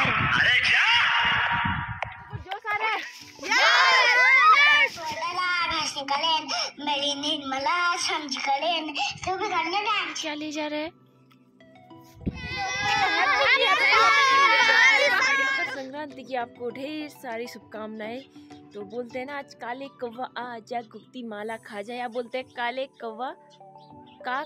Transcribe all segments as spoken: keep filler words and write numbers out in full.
अरे क्या जोश आ रहा है। क्या ले जा रहे हैं? संक्रांति की आपको ढेर सारी शुभकामनाएं। तो बोलते हैं ना, आज काले कौवा आ जा गुप्ती माला खा जाए, या बोलते हैं काले कौवा का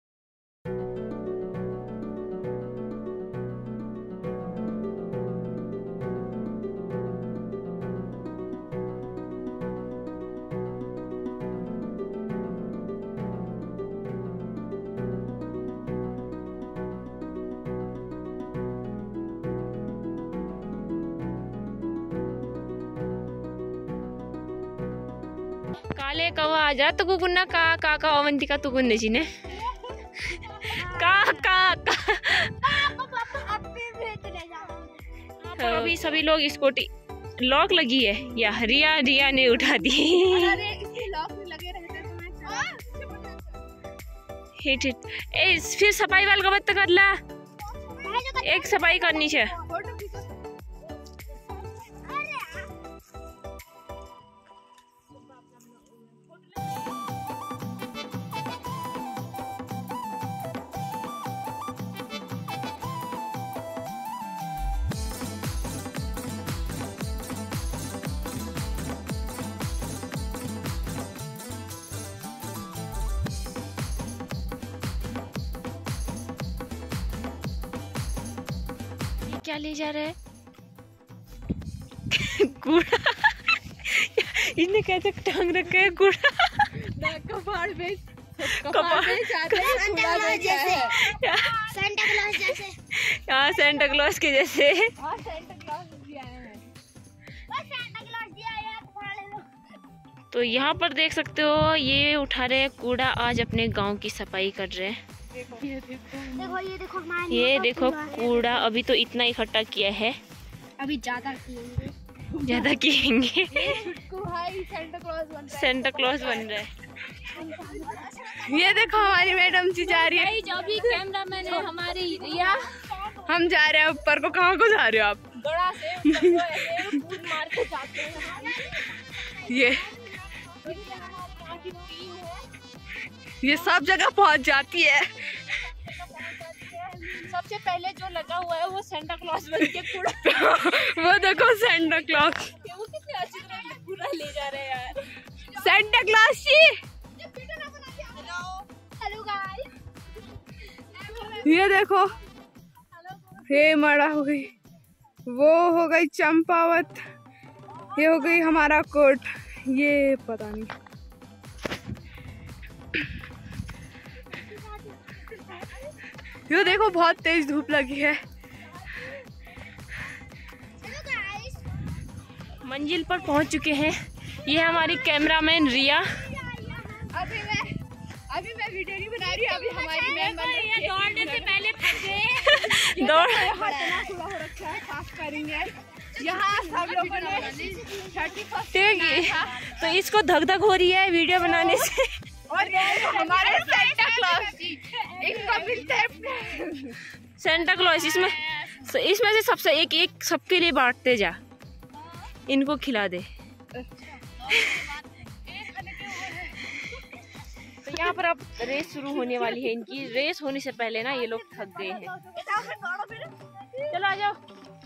काले कौवा आजा तो गुन्ना का का का अवंतिका तू गुन्ने जी ने का का का तो अभी सभी लोग स्कूटी लॉक लगी है या रिया रिया ने उठा दी। हिट हिट ए फिर सफाई वाल का बत्ता कर ला, एक सफाई करनी है। क्या ले जा रहे हैं? कूड़ा इन्हें कैसे टांग रखा है कूड़ा कपाड़ पे यहाँ सेंटा क्लॉज के जैसे। तो यहाँ पर देख सकते हो ये उठा रहे हैं कूड़ा, आज अपने गांव की सफाई कर रहे हैं। देखो ये देखो ये देखो ये देखो कूड़ा अभी तो इतना इकट्ठा किया है, अभी ज्यादा किएंगे ज्यादा किएंगे सेंटा क्लॉज बन रहा है। ये देखो हमारी मैडम जी जा रही है, जो भी कैमरा मैन है हमारी रिया। हम जा रहे हैं ऊपर को। कहाँ को जा रहे हो आप? बड़ा से कूद मार के जाते हैं। ये ये सब जगह पहुंच जाती है। सबसे पहले जो लगा हुआ है वो सेंटा क्लॉज बन के कूड़ा वो देखो सेंटा क्लॉज, वो कितने अच्छी तरह कूड़ा ले जा रहे हैं यार। Santa Claus ji hello guys, ये देखो हे मड़ा हो गई, वो हो गई चंपावत, ये हो गई हमारा कोट, ये पता नहीं। ये देखो बहुत तेज धूप लगी है। मंजिल पर पहुंच चुके हैं। ये हमारी कैमरामैन रिया। अभी मैं अभी मैं वीडियो नहीं बना रही, अभी हमारी मैम दौड़ने से पहले थक गए। दौड़ हो रखा है, साफ करेंगे यहाँ सब लोगों ने थर्टी फर्स्ट, तो इसको धक धक हो रही है वीडियो बनाने से। और हमारे सेंटा क्लॉज जी इनको मिलते हैं सेंटा क्लॉज, इसमें इसमें से सबसे एक एक सबके लिए बांटते जा, इनको खिला दे। तो यहाँ पर अब रेस शुरू होने वाली है इनकी। रेस होने से पहले ना ये लोग थक गए हैं। चलो आ जाओ।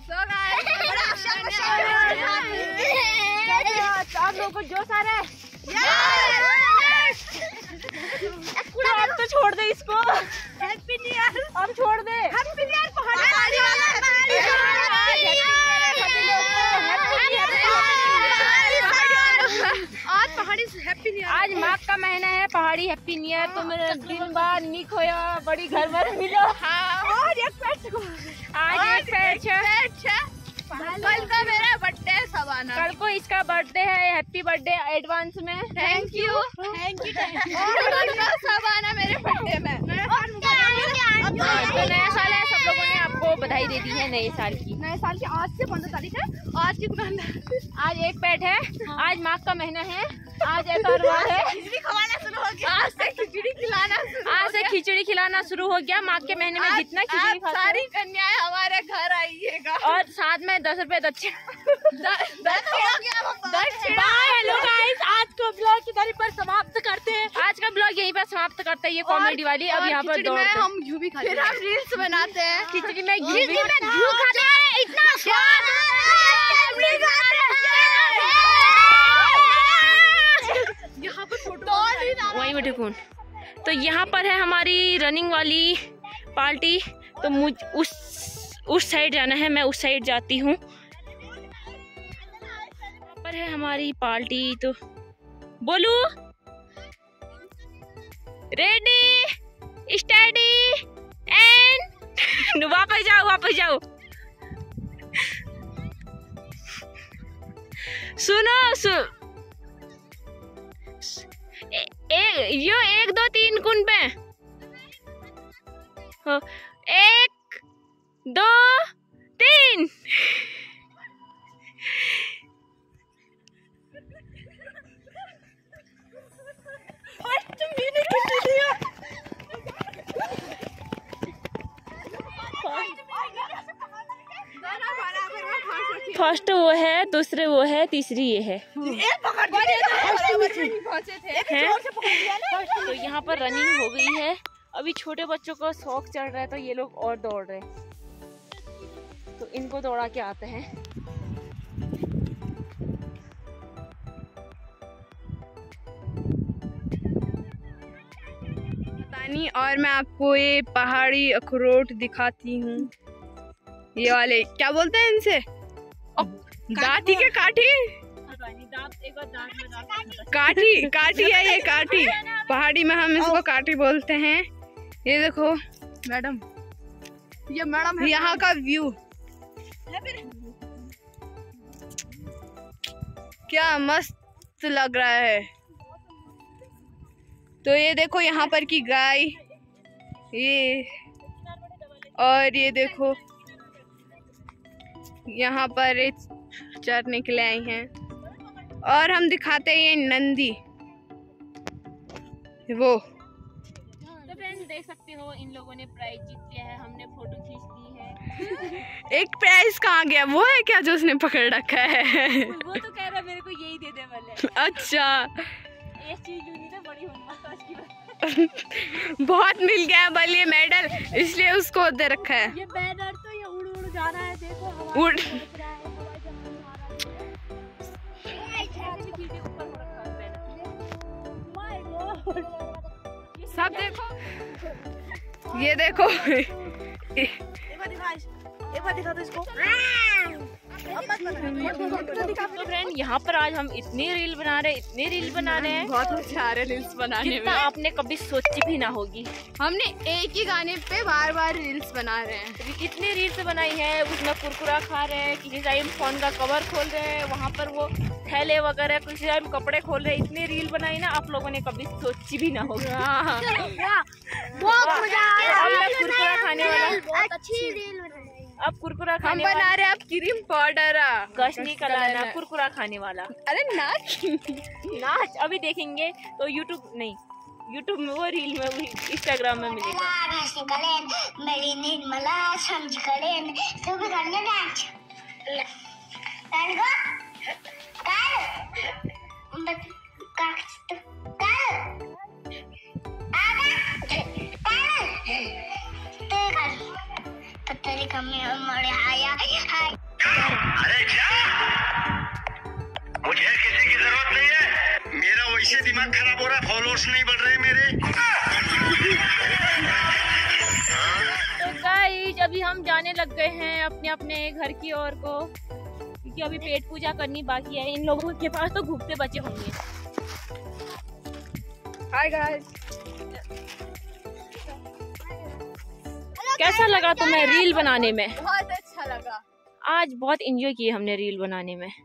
आप लोगों को जोश आ रहा है? अब तो छोड़ दे इसको, हैप्पी न्यू ईयर अब छोड़ दे। हैप्पी न्यू ईयर पहाड़ी वाला, आज पहाड़ी हैप्पी न्यू ईयर, आज माघ का महीना है, पहाड़ी हैप्पी न्यू ईयर। तुम दिन बाद निक होया बड़ी घर में मिलो। आज एक पैर आज एक पैर कल का मेरा बर्थडे है सवाना, कल को इसका बर्थडे है। हैप्पी बर्थडे एडवांस में। Thank you thank you Savannah मेरे बर्थडे में। तो नया साल है, सब लोगों ने आपको को बधाई दे दी है नए साल की। नए साल की आज से पंद्रह तारीख है। आज की दुकान आज एक पेट है। आज माघ का महीना है। आज एतवार है। खिचड़ी खिलाना शुरू हो गया। आज से खिचड़ी खिलाना आज से खिचड़ी खिलाना शुरू हो गया। माघ के महीने में जितना खिचड़ी खाते सारी कन्याएं हमारे घर आइएगा और साथ में दस रुपए दक्षिण। हेलो गाइस, आज को ब्लॉग इधर पर समाप्त करते हैं। आज का ब्लॉग यहीं पर समाप्त करते हैं। ये कॉमेडी वाली अब यहाँ पर दौड़ हम घी भी खाते हैं। फिर हम रील्स बनाते हैं। खिचड़ी में घी भी खाते हैं। इतना स्वाद यहाँ पर फोटो वही बैठे कौन। तो यहाँ पर है हमारी रनिंग वाली पार्टी। तो मुझ उस उस साइड जाना है। मैं उस साइड जाती हूँ। यहाँ पर है हमारी पार्टी। तो बोलू रेडी स्टडी एंड वापस जाओ वापस जाओ। सुनो सु ए, ए, यो एक दो तीन कुन पे हो। एक दो तीन। फर्स्ट वो है, दूसरे वो है, तीसरी ये है। तो यहाँ पर रनिंग हो गई है। अभी छोटे बच्चों को शौक चढ़ रहा है तो ये लोग और दौड़ रहे हैं। तो इनको दौड़ा के आते हैं। और मैं आपको ये पहाड़ी अखरोट दिखाती हूँ। ये वाले क्या बोलते हैं इनसे? दाती के काठी काठी काठी है ये। काठी पहाड़ी में हम इसको काठी बोलते हैं। ये देखो मैडम, ये मैडम यहाँ का व्यू क्या मस्त लग रहा है। तो ये देखो यहाँ पर की गाय, ये और ये देखो यहाँ पर चरने के लिए आई हैं। और हम दिखाते हैं ये नंदी वो। तो फ्रेंड्स देख सकते हो इन लोगों ने प्राइज जीत लिया है। हमने फोटो खींच ली है। एक प्राइज कहाँ गया? वो है क्या जो उसने पकड़ रखा है? वो तो कह रहा है मेरे को यही दे दे वाले। अच्छा एक चीज तो बड़ी होनी। बहुत मिल गया बल ये मेडल, इसलिए उसको दे रखा है। ये बैनर तो ये उड़ उड़ जा रहा है। देखो उड़ सब देखो, ये देखो एक बार दिखा, एक बार दिखा दो इसको। तो फ्रेंड यहाँ पर आज हम इतनी रील बना रहे हैं, इतनी रील बना रहे हैं। बहुत अच्छा रील्स बनाने में आपने कभी सोची भी ना होगी। हमने एक ही गाने पे बार बार रील्स बना रहे हैं। इतनी रील्स बनाई है। उसमें कुरकुरा खा रहे हैं, किसी टाइम फोन का कवर खोल रहे हैं, वहाँ पर वो थैले वगैरह, किसी टाइम कपड़े खोल रहे हैं। इतनी रील बनाई ना, आप लोगों ने कभी सोची भी ना होगी। बहुत मजा आया। कुरकुरा खाने वाला अच्छी रील अब कुरकुरा खाने हम बना रहे हैं। अब क्रीम पाउडर गश्नी कलाना कुरकुरा खाने वाला। अरे नाच नाच अभी देखेंगे तो यूट्यूब नहीं, यूट्यूब में वो रील में, इंस्टाग्राम में मिलेगा। अरे क्या? मुझे किसी की जरूरत नहीं है। मेरा वैसे दिमाग खराब हो रहा है, फॉलोअर्स नहीं बढ़ रहे मेरे। तो गाइस अभी हम जाने लग गए हैं अपने अपने घर की ओर को, क्योंकि अभी पेट पूजा करनी बाकी है। इन लोगों के पास तो घूमते बचे होंगे। हाय गाइस, कैसा लगा तुम्हें रील बनाने में? बहुत अच्छा लगा। आज बहुत एंजॉय किए हमने रील बनाने में।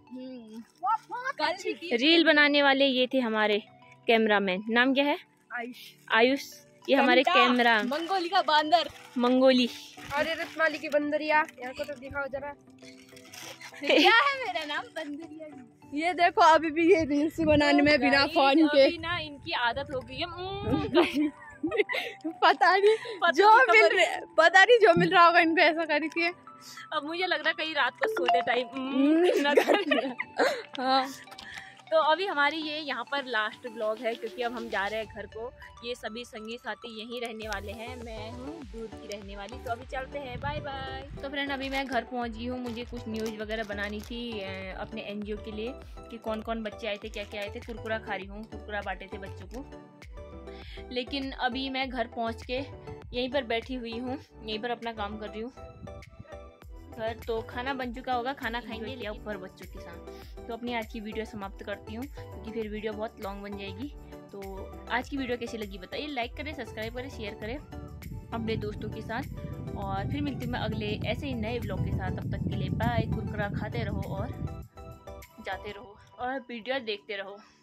रील बनाने वाले ये थे हमारे कैमरामैन। नाम क्या है? आयुष। आयुष ये हमारे कैमरा मंगोली का बांदर, मंगोली। अरे रत्माली की बंदरिया, यहाँ को तो दिखाओ जरा। क्या है मेरा नाम बंदरिया। ये देखो अभी भी ये रील्स बनाने में बिना फोन के ना इनकी आदत हो गई है। पता नहीं जो मिल रहा पता नहीं जो मिल रहा होगा इनको ऐसा करके। अब मुझे लग रहा है कहीं रात को सोते टाइम। हाँ तो अभी हमारी ये यहाँ पर लास्ट ब्लॉग है, क्योंकि अब हम जा रहे हैं घर को। ये सभी संगी साथी यहीं रहने वाले हैं, मैं हूँ दूर की रहने वाली। तो अभी चलते हैं, बाय बाय। तो फ्रेंड अभी मैं घर पहुँच गई हूँ। मुझे कुछ न्यूज़ वगैरह बनानी थी अपने एनजीओ के लिए कि कौन कौन बच्चे आए थे, क्या क्या आए थे। कुरकुरा खा रही हूँ, कुरकुरा बांटे थे बच्चों को। लेकिन अभी मैं घर पहुँच के यहीं पर बैठी हुई हूँ, यहीं पर अपना काम कर रही हूँ। घर तो खाना बन चुका होगा, खाना खाएंगे या ऊपर बच्चों के साथ। तो अपनी आज की वीडियो समाप्त करती हूँ, क्योंकि फिर वीडियो बहुत लॉन्ग बन जाएगी। तो आज की वीडियो कैसी लगी बताइए, लाइक करें, सब्सक्राइब करें, शेयर करें अपने दोस्तों के साथ। और फिर मिलती हूँ मैं अगले ऐसे ही नए ब्लॉग के साथ। तब तक के लिए बाय। कुरकुरा खाते रहो और जाते रहो और वीडियो देखते रहो।